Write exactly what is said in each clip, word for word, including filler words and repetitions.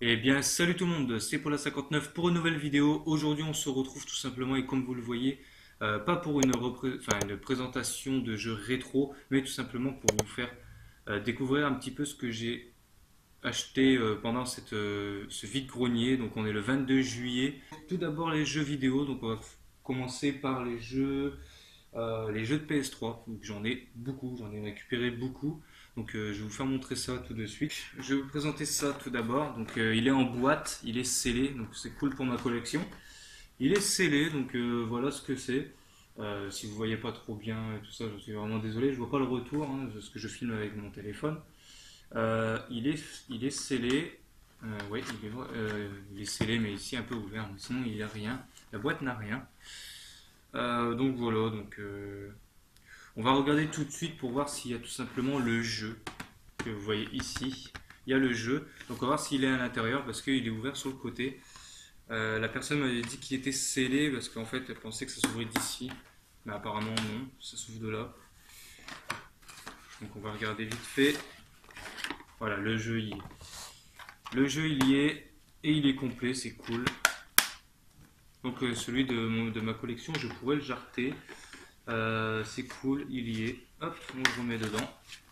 Eh bien, salut tout le monde, c'est Paula cinquante-neuf pour une nouvelle vidéo. Aujourd'hui, on se retrouve tout simplement et comme vous le voyez, euh, pas pour une, repré- enfin, une présentation de jeux rétro, mais tout simplement pour vous faire euh, découvrir un petit peu ce que j'ai acheté euh, pendant cette, euh, ce vide-grenier. Donc, on est le vingt-deux juillet. Tout d'abord, les jeux vidéo. Donc, on va f- commencer par les jeux euh, les jeux de P S trois, donc j'en ai beaucoup, j'en ai récupéré beaucoup. Donc euh, je vais vous faire montrer ça tout de suite. Je vais vous présenter ça tout d'abord. Donc euh, il est en boîte, il est scellé, donc c'est cool pour ma collection. Il est scellé, donc euh, voilà ce que c'est. Euh, si vous voyez pas trop bien et tout ça, je suis vraiment désolé. Je vois pas le retour, hein, parce que je filme avec mon téléphone. Euh, il est, il est scellé. Euh, ouais, il est, euh, il est scellé, mais ici un peu ouvert. Mais sinon, il n'y a rien. La boîte n'a rien. Euh, donc voilà, donc euh, on va regarder tout de suite pour voir s'il y a tout simplement le jeu que vous voyez ici. Il y a le jeu, donc on va voir s'il est à l'intérieur parce qu'il est ouvert sur le côté. Euh, la personne m'avait dit qu'il était scellé parce qu'en fait elle pensait que ça s'ouvrait d'ici, mais apparemment non, ça s'ouvre de là. Donc on va regarder vite fait. Voilà, le jeu y est. Le jeu il y est et il est complet, c'est cool. Donc euh, celui de, mon- de ma collection, je pourrais le jarter. Euh, c'est cool, il y est. Hop, on le remet dedans.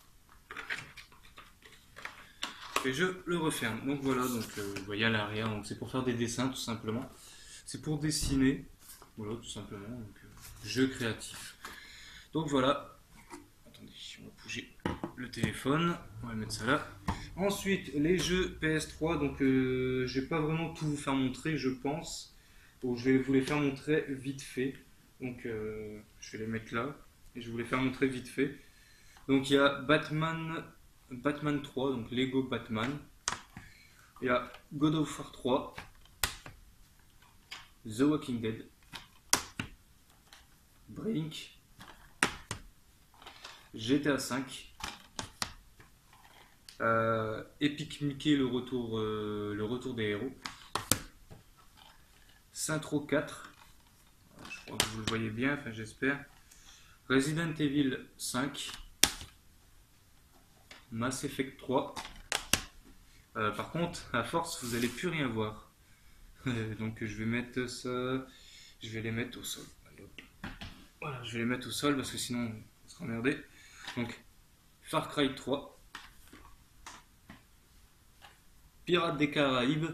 Et je le referme. Donc voilà, donc euh, vous voyez à l'arrière, donc c'est pour faire des dessins tout simplement. C'est pour dessiner, voilà tout simplement. Donc, euh, jeu créatif. Donc voilà. Attendez, on va bouger le téléphone. On va mettre ça là. Ensuite, les jeux P S trois. Donc euh, je vais pas vraiment tout vous faire montrer, je pense. Donc je vais vous les faire montrer vite fait. Donc euh, je vais les mettre là et je vais vous les faire montrer vite fait. Donc il y a Batman, Batman trois, donc Lego Batman. Il y a God of War trois, The Walking Dead, Brink, G T A cinq, euh, Epic Mickey le retour, euh, le retour des héros, Saints Row quatre, je crois que vous le voyez bien, enfin j'espère, Resident Evil cinq, Mass Effect trois. Euh, par contre, à force, vous n'allez plus rien voir. Donc je vais mettre ça, je vais les mettre au sol. Allez, hop. Voilà, je vais les mettre au sol parce que sinon on sera emmerdé. Donc Far Cry trois, Pirates des Caraïbes.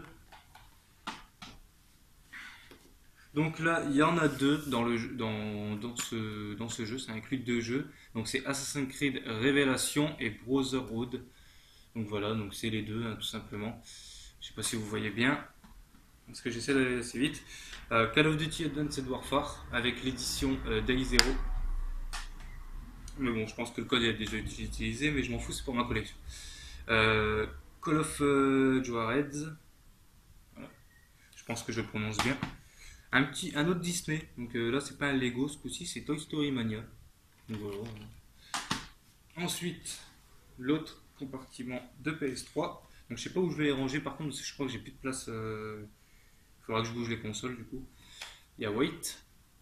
Donc là, il y en a deux dans, le, jeu- dans, dans, ce, dans ce jeu, ça inclut deux jeux. Donc c'est Assassin's Creed Révélation et Brotherhood. Donc voilà, donc c'est les deux, hein, tout simplement. Je sais pas si vous voyez bien, parce que j'essaie d'aller assez vite. Euh, Call of Duty Advanced Warfare avec l'édition euh, Day Zero. Mais bon, je pense que le code est déjà utilisé, mais je m'en fous, c'est pour ma collection. Euh, Call of euh, Juarez. Voilà. Je pense que je le prononce bien. Un, petit, un autre Disney. Donc euh, là, c'est pas un Lego ce coup-ci, c'est Toy Story Mania. Donc, voilà. Ensuite, l'autre compartiment de P S trois. Donc je sais pas où je vais les ranger par contre, parce que je crois que j'ai plus de place. Il euh... faudra que je bouge les consoles du coup. Il y a Wait,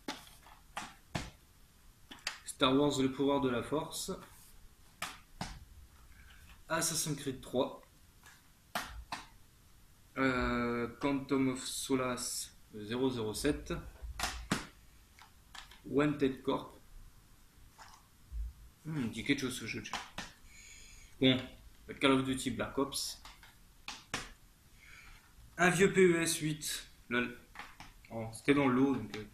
Star Wars le pouvoir de la force, Assassin's Creed trois, euh, Quantum of Solace zéro zéro sept, Wanted Corp. Hmm, il dit quelque chose ce jeu. Bon, Call of Duty Black Ops, un vieux P E S huit. Lol. Oh, c'était dans l'eau donc. Euh,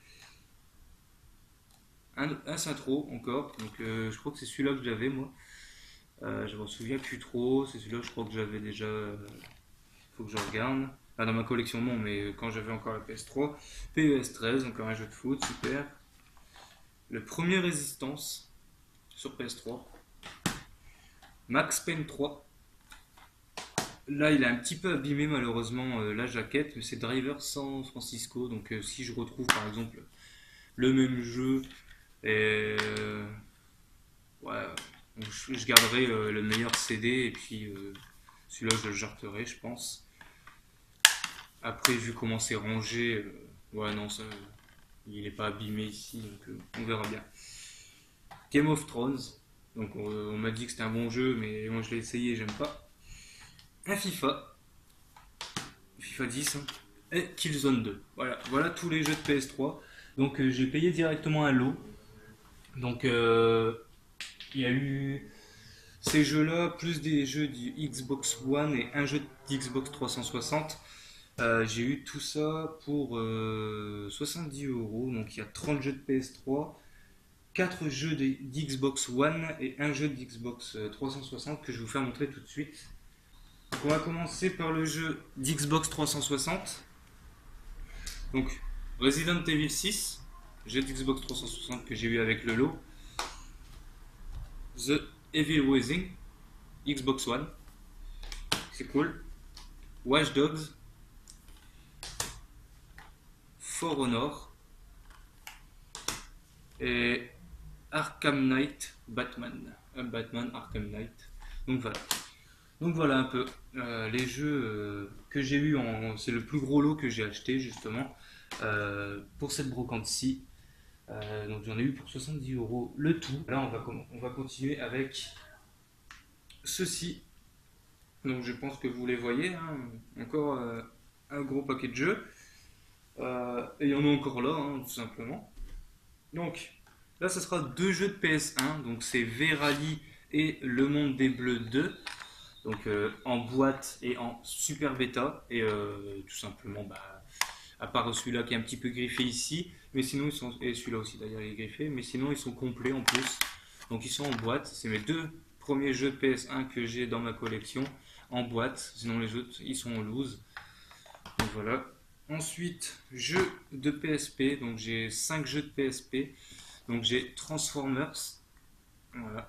un, un Saintro encore. Donc euh, je crois que c'est celui-là que j'avais moi. Euh, je me souviens plus trop. C'est celui-là je crois que j'avais déjà. Euh, faut que je regarde. Ah, dans ma collection non, mais quand j'avais encore la P S trois. P E S treize, encore un jeu de foot, super. Le premier Résistance sur P S trois. Max Payne trois. Là, il est un petit peu abîmé malheureusement euh, la jaquette, mais c'est Driver San Francisco. Donc, euh, si je retrouve par exemple le même jeu, et, euh, ouais, je, je garderai euh, le meilleur C D et puis euh, celui-là, je le jarterai, je pense. Après, vu comment c'est rangé, euh, ouais, non, ça, il n'est pas abîmé ici, donc euh, on verra bien. Game of Thrones. Donc, on, on m'a dit que c'était un bon jeu, mais moi je l'ai essayé et j'aime pas. Un FIFA. FIFA dix hein, et Killzone deux. Voilà, voilà tous les jeux de P S trois. Donc euh, j'ai payé directement un lot. Donc euh, il y a eu ces jeux-là, plus des jeux du Xbox One et un jeu d'Xbox trois cent soixante. Euh, j'ai eu tout ça pour euh, soixante-dix euros. Donc il y a trente jeux de P S trois, quatre jeux d'Xbox One et un jeu d'Xbox trois cent soixante que je vais vous faire montrer tout de suite. Donc on va commencer par le jeu d'Xbox trois cent soixante. Donc Resident Evil six, jeu d'Xbox trois cent soixante que j'ai eu avec le lot. The Evil Within, Xbox One, c'est cool. Watch Dogs, For Honor et Arkham Knight Batman. Un Batman Arkham Knight. Donc voilà. Donc voilà un peu euh, les jeux euh, que j'ai eu en. C'est le plus gros lot que j'ai acheté justement euh, pour cette brocante-ci. Euh, donc j'en ai eu pour soixante-dix euros le tout. Là on va, on va continuer avec ceci. Donc je pense que vous les voyez. Hein. Encore euh, un gros paquet de jeux. Euh, et il y en a encore là, hein, tout simplement. Donc là ce sera deux jeux de P S un. Donc c'est V-Rally et Le Monde des Bleus deux. Donc euh, en boîte et en super bêta. Et euh, tout simplement, bah, à part celui-là qui est un petit peu griffé ici, mais sinon ils sont. Et celui-là aussi d'ailleurs il est griffé, mais sinon ils sont complets en plus. Donc ils sont en boîte. C'est mes deux premiers jeux de P S un que j'ai dans ma collection en boîte. Sinon les autres ils sont en loose. Donc voilà. Ensuite, jeux de P S P. Donc j'ai cinq jeux de P S P. Donc j'ai Transformers. Voilà.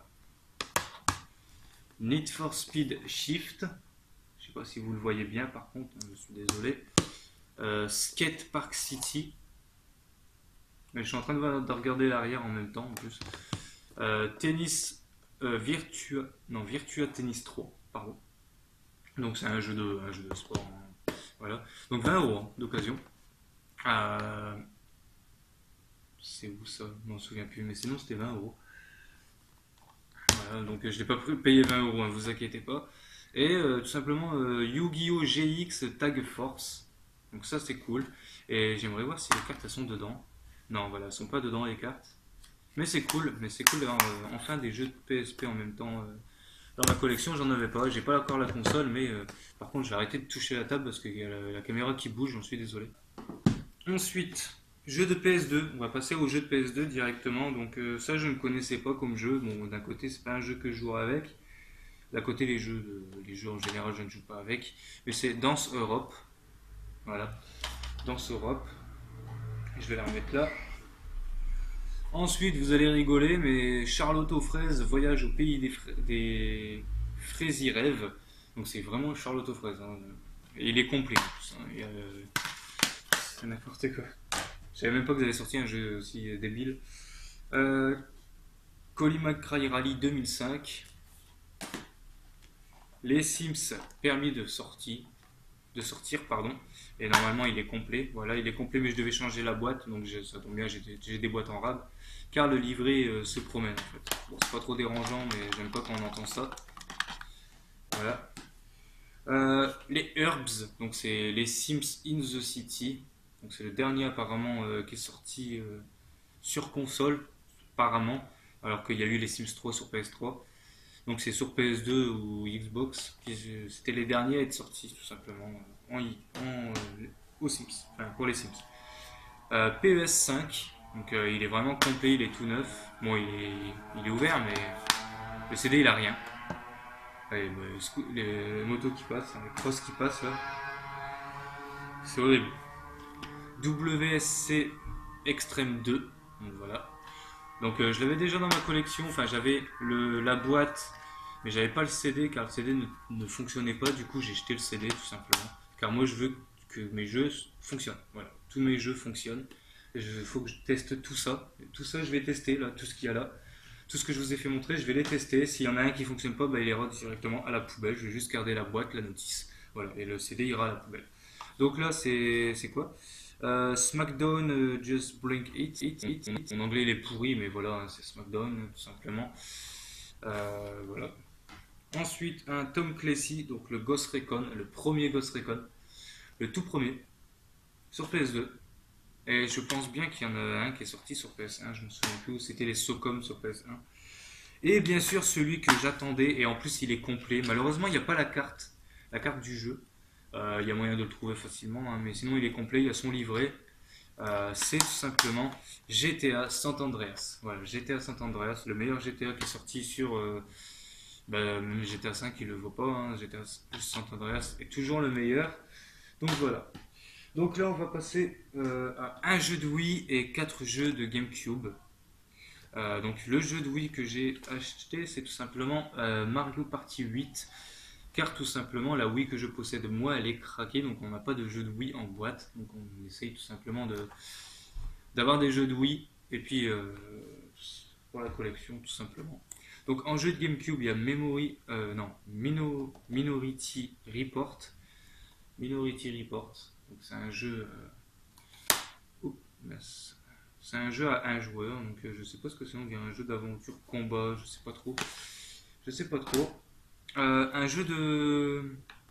Need for Speed Shift, je sais pas si vous le voyez bien par contre, je suis désolé. Euh, Skate Park City, mais je suis en train de, de regarder l'arrière en même temps en plus. Euh, tennis euh, Virtua, non Virtua Tennis trois, pardon. Donc c'est un jeu de, un jeu de sport, hein. Voilà. Donc vingt euros hein, d'occasion. Euh, c'est où ça? Je m'en souviens plus, mais sinon c'était vingt euros. Voilà, donc je n'ai pas payé vingt euros, ne vous inquiétez pas. Et euh, tout simplement euh, Yu-Gi-Oh! G X Tag Force. Donc ça c'est cool. Et j'aimerais voir si les cartes elles sont dedans. Non, voilà, elles sont pas dedans les cartes. Mais c'est cool, mais c'est cool d'avoir euh, enfin des jeux de P S P en même temps. Euh, dans ma collection, j'en avais pas. J'ai pas encore la console, mais euh, par contre, j'ai arrêté de toucher la table parce qu'il y a la, la caméra qui bouge, j'en suis désolé. Ensuite, jeu de P S deux. On va passer au jeu de P S deux directement. Donc euh, ça, je ne connaissais pas comme jeu. Bon, d'un côté, c'est pas un jeu que je joue avec. D'un côté, les jeux, de, les jeux en général, je ne joue pas avec. Mais c'est Danse Europe. Voilà, Danse Europe. Je vais la remettre là. Ensuite, vous allez rigoler, mais Charlotte aux fraises, voyage au pays des, fra des fraisiers rêves. Donc c'est vraiment Charlotte aux fraises. Hein. Et il est complet en plus. Hein. Euh... C'est n'importe quoi. Je savais même pas que vous avez sorti un jeu aussi débile. Euh... Colin McRae Rally deux mille cinq. Les Sims permis de sortie, de sortir pardon. Et normalement il est complet. Voilà, il est complet, mais je devais changer la boîte, donc ça tombe bien, j'ai des boîtes en rab. Car le livret euh, se promène en fait. Bon, c'est pas trop dérangeant, mais j'aime pas quand on entend ça. Voilà. Euh, les Herbs, donc c'est les Sims in the City. Donc c'est le dernier apparemment euh, qui est sorti euh, sur console, apparemment, alors qu'il y a eu les Sims trois sur P S trois. Donc c'est sur P S deux ou Xbox. C'était les derniers à être sortis tout simplement en, en, euh, aux Sims, enfin pour les Sims. Euh, P E S cinq, donc euh, il est vraiment complet, il est tout neuf. Bon, il est, il est ouvert, mais le C D il a rien. Allez, bah, les motos qui passent, les crosses qui passent là, c'est horrible. W S C Extreme deux, donc voilà. Donc euh, je l'avais déjà dans ma collection, enfin j'avais la boîte, mais j'avais pas le C D car le C D ne, ne fonctionnait pas, du coup j'ai jeté le C D tout simplement. Car moi je veux que mes jeux fonctionnent, voilà, tous mes jeux fonctionnent. Il faut que je teste tout ça, tout ça je vais tester là, tout ce qu'il y a là. Tout ce que je vous ai fait montrer, je vais les tester. S'il y en a un qui ne fonctionne pas, bah, il ira directement à la poubelle. Je vais juste garder la boîte, la notice. Voilà, et le C D ira à la poubelle. Donc là, c'est quoi euh, SmackDown uh, Just Bring It, it, it, it. En anglais, il est pourri, mais voilà, hein, c'est SmackDown, tout simplement. Euh, voilà. Ensuite, un Tom Clancy, donc le Ghost Recon, le premier Ghost Recon. le tout premier, sur P S deux. Et je pense bien qu'il y en a un qui est sorti sur P S un, je ne me souviens plus, c'était les Socom sur P S un. Et bien sûr celui que j'attendais, et en plus il est complet. Malheureusement il n'y a pas la carte, la carte du jeu. Euh, il y a moyen de le trouver facilement, hein, mais sinon il est complet, il y a son livret. Euh, c'est tout simplement G T A San Andreas. Voilà, G T A San Andreas, le meilleur G T A qui est sorti sur... Euh, bah, même G T A cinq il ne le vaut pas, hein. G T A San Andreas est toujours le meilleur. Donc voilà. Donc là on va passer euh, à un jeu de Wii et quatre jeux de GameCube. Euh, donc le jeu de Wii que j'ai acheté, c'est tout simplement euh, Mario Party huit, car tout simplement la Wii que je possède moi, elle est craquée, donc on n'a pas de jeu de Wii en boîte, donc on essaye tout simplement de d'avoir des jeux de Wii, et puis euh, pour la collection tout simplement. Donc en jeu de GameCube, il y a Memory, euh, non, Mino, Minority Report, Minority Report, donc c'est un jeu... Euh, oh, mince. C'est un jeu à un joueur, donc euh, je sais pas ce que c'est, on dirait un jeu d'aventure, combat, je sais pas trop. Je sais pas trop. Euh, un jeu de.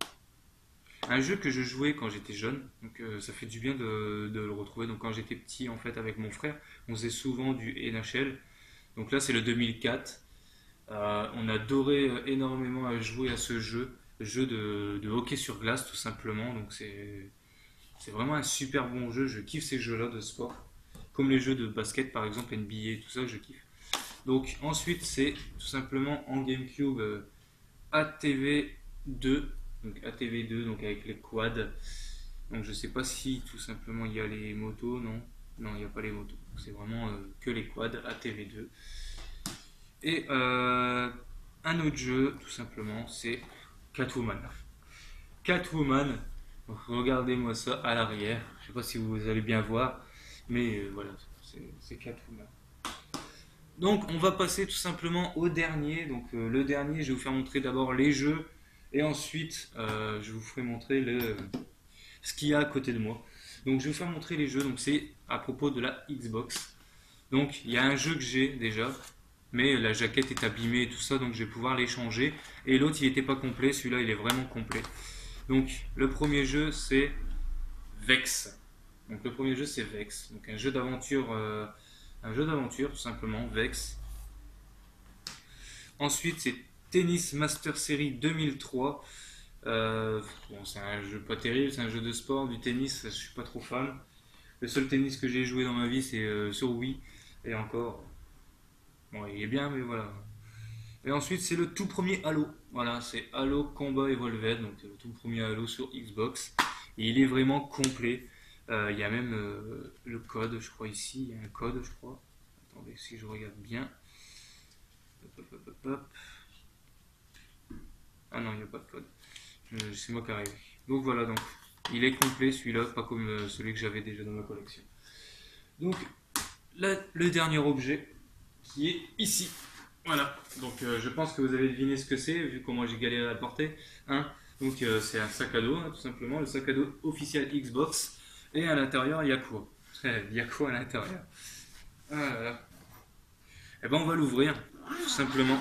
Un jeu que je jouais quand j'étais jeune, donc euh, ça fait du bien de, de le retrouver. Donc quand j'étais petit, en fait, avec mon frère, on faisait souvent du N H L. Donc là, c'est le deux mille quatre. Euh, on adorait euh, énormément à jouer à ce jeu, jeu de, de hockey sur glace, tout simplement. Donc c'est c'est vraiment un super bon jeu. Je kiffe ces jeux-là de sport. Comme les jeux de basket par exemple, N B A, tout ça, je kiffe. Donc ensuite c'est tout simplement en GameCube euh, A T V deux, donc A T V deux, donc avec les quads. Donc je sais pas si tout simplement il y a les motos, non, non il n'y a pas les motos. C'est vraiment euh, que les quads A T V deux. Et euh, un autre jeu tout simplement c'est Catwoman. Catwoman, donc, regardez-moi ça à l'arrière. Je sais pas si vous allez bien voir. Mais euh, voilà, c'est Catwoman. Donc on va passer tout simplement au dernier. Donc euh, le dernier, je vais vous faire montrer d'abord les jeux et ensuite euh, je vous ferai montrer le, ce qu'il y a à côté de moi. Donc je vais vous faire montrer les jeux. Donc c'est à propos de la Xbox. Donc il y a un jeu que j'ai déjà, mais la jaquette est abîmée et tout ça, donc je vais pouvoir l'échanger. Et l'autre il n'était pas complet, celui-là il est vraiment complet. Donc le premier jeu c'est Vex. Donc le premier jeu c'est Vex, donc un jeu d'aventure, euh, un jeu d'aventure tout simplement, Vex. Ensuite c'est Tennis Master Series deux mille trois. Euh, bon, c'est un jeu pas terrible, c'est un jeu de sport, du tennis, je suis pas trop fan. Le seul tennis que j'ai joué dans ma vie c'est euh, sur Wii, et encore, bon il est bien mais voilà. Et ensuite c'est le tout premier Halo, voilà c'est Halo Combat Evolved, donc le tout premier Halo sur Xbox. Et il est vraiment complet. Euh, il y a même euh, le code, je crois ici, il y a un code, je crois. Attendez, si je regarde bien. Hop, hop, hop, hop. Ah non, il n'y a pas de code. C'est moi qui arrive. Donc voilà, donc il est complet celui-là, pas comme euh, celui que j'avais déjà dans ma collection. Donc là, le dernier objet qui est ici. Voilà, donc euh, je pense que vous avez deviné ce que c'est, vu comment j'ai galéré à le porter. Hein. Donc euh, c'est un sac à dos, hein, tout simplement, le sac à dos officiel Xbox. Et à l'intérieur, il y a quoi? Il y a quoi à l'intérieur? Voilà. Et ben on va l'ouvrir, tout simplement.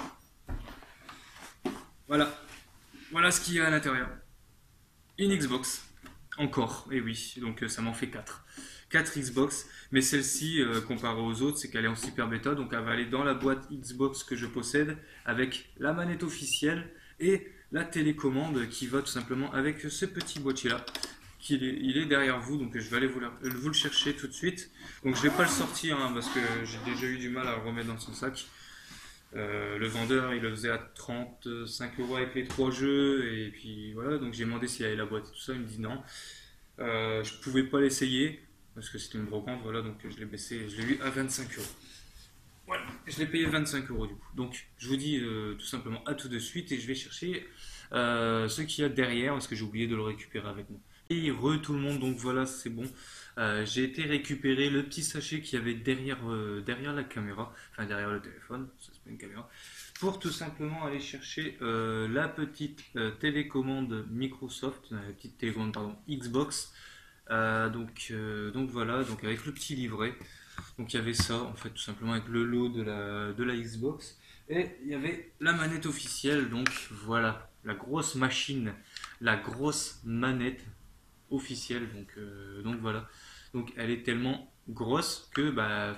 Voilà. Voilà ce qu'il y a à l'intérieur. Une Xbox. Encore, et oui, donc euh, ça m'en fait quatre. quatre Xbox, mais celle-ci, euh, comparée aux autres, c'est qu'elle est en super bêta, donc elle va aller dans la boîte Xbox que je possède, avec la manette officielle et la télécommande qui va tout simplement avec ce petit boîtier-là. Il est, il est derrière vous, donc je vais aller vous, la, vous le chercher tout de suite. Donc je vais pas le sortir hein, parce que j'ai déjà eu du mal à le remettre dans son sac. Euh, le vendeur il le faisait à trente-cinq euros avec les trois jeux et puis voilà, donc j'ai demandé s'il y avait la boîte et tout ça, il me dit non. Euh, je pouvais pas l'essayer parce que c'était une brocante, voilà, donc je l'ai baissé, je l'ai eu à vingt-cinq euros. Voilà, je l'ai payé vingt-cinq euros du coup. Donc je vous dis euh, tout simplement à tout de suite et je vais chercher euh, ce qu'il y a derrière parce que j'ai oublié de le récupérer avec moi. Et re tout le monde, donc voilà, c'est bon. Euh, j'ai été récupérer le petit sachet qu'il y avait derrière, euh, derrière la caméra, enfin derrière le téléphone, ça c'est pas une caméra, pour tout simplement aller chercher euh, la petite euh, télécommande Microsoft, euh, la petite télécommande pardon, Xbox. Euh, donc, euh, donc voilà, donc avec le petit livret. Donc il y avait ça en fait tout simplement avec le lot de la, de la Xbox. Et il y avait la manette officielle, donc voilà, la grosse machine, la grosse manette. officielle. Donc, euh, donc voilà. Donc elle est tellement grosse que bah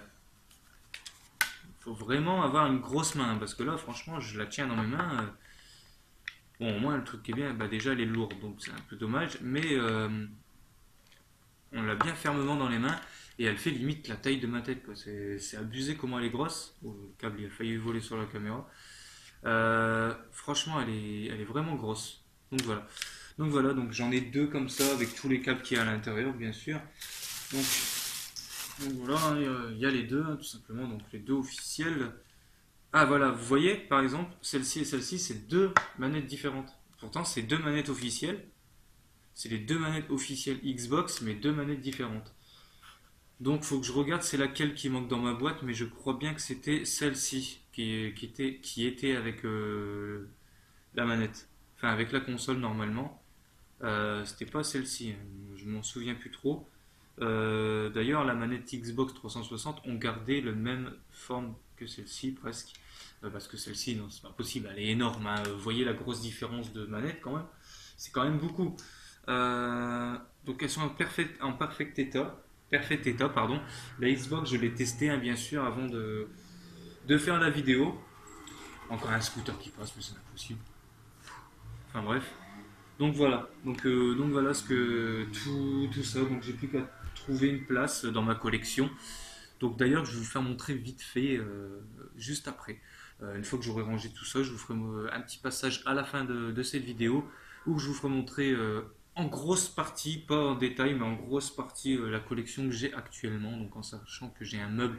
faut vraiment avoir une grosse main parce que là franchement je la tiens dans mes mains. euh, Bon au moins le truc qui est bien, bah déjà elle est lourde donc c'est un peu dommage, mais euh, on l'a bien fermement dans les mains et elle fait limite la taille de ma tête quoi. C'est c'est abusé comment elle est grosse. Oh, le câble il a failli voler sur la caméra. Euh, franchement elle est, elle est vraiment grosse. Donc voilà. Donc voilà, donc j'en ai deux comme ça avec tous les câbles qu'il y a à l'intérieur bien sûr. Donc Donc voilà, hein, il y a- il y a les deux, hein, tout simplement, donc les deux officiels. Ah voilà, vous voyez, par exemple, celle-ci et celle-ci, c'est deux manettes différentes. Pourtant, c'est deux manettes officielles. C'est les deux manettes officielles Xbox, mais deux manettes différentes. Donc, faut que je regarde c'est laquelle qui manque dans ma boîte, mais je crois bien que c'était celle-ci qui, qui était, qui était avec euh, la manette. Enfin, avec la console normalement. Euh, c'était pas celle-ci, hein, je m'en souviens plus trop. Euh, D'ailleurs, la manette Xbox trois cent soixante ont gardé la même forme que celle-ci presque. Euh, parce que celle-ci, non, c'est pas possible, elle est énorme, hein. Vous voyez la grosse différence de manette quand même. C'est quand même beaucoup. Euh, donc elles sont en parfait, en parfait état. Parfait état, pardon. La Xbox, je l'ai testée, hein, bien sûr, avant de, de faire la vidéo. Encore un scooter qui passe, mais c'est impossible. Enfin bref. Donc voilà, donc, euh, donc voilà ce que tout, tout ça. Donc j'ai plus qu'à trouver une place dans ma collection. Donc d'ailleurs, je vais vous faire montrer vite fait euh, juste après. Euh, une fois que j'aurai rangé tout ça, je vous ferai euh, un petit passage à la fin de, de cette vidéo où je vous ferai montrer euh, en grosse partie, pas en détail, mais en grosse partie euh, la collection que j'ai actuellement. Donc en sachant que j'ai un meuble,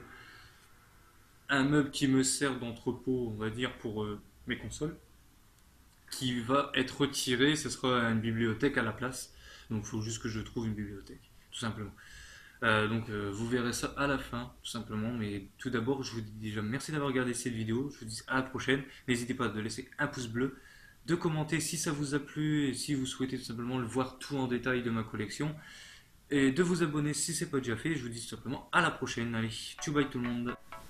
un meuble qui me sert d'entrepôt, on va dire, pour euh, mes consoles qui va être retiré, ce sera une bibliothèque à la place. Donc il faut juste que je trouve une bibliothèque, tout simplement. Euh, donc euh, vous verrez ça à la fin, tout simplement. Mais tout d'abord, je vous dis déjà merci d'avoir regardé cette vidéo. Je vous dis à la prochaine. N'hésitez pas de laisser un pouce bleu, de commenter si ça vous a plu et si vous souhaitez tout simplement le voir tout en détail de ma collection. Et de vous abonner si ce n'est pas déjà fait. Je vous dis tout simplement à la prochaine. Allez, ciao bye tout le monde.